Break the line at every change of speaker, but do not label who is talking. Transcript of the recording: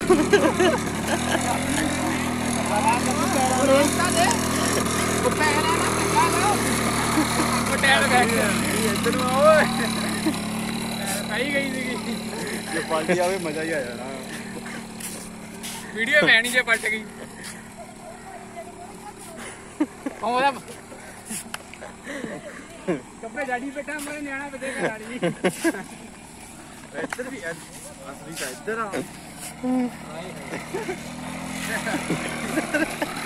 ਇੱਧਰ ਨੂੰ ਓਏ ਆਈ ਗਈ ਸੀਗੀ ਜੇ ਪਲਟੀ ਆਵੇ ਮਜ਼ਾ ਹੀ ਆ ਜਾਣਾ ਵੀਡੀਓ ਲੈਣੀ ਜੇ ਪਲਟ ਗਈ ਉਹਦਾ ਕੱਪੜੇ ਜਾੜੀ ਬੈਠਾ ਮੇਰੇ ਨਿਆਣਾ ਬਦੇਗਾ ਗਾੜੀ ਇੱਧਰ ਵੀ ਅਸਲੀ ਤਾਂ ਇੱਧਰ ਆ